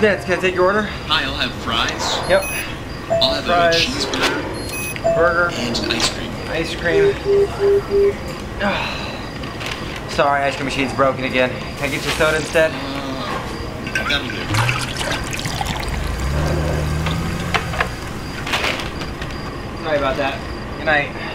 Smith, can I take your order? Hi, I'll have fries. Yep. I'll have Fries. a cheeseburger. Burger. And ice cream. Ice cream. Sorry, ice cream machine's broken again. Can I get you soda instead? That'll do. Sorry about that. Good night.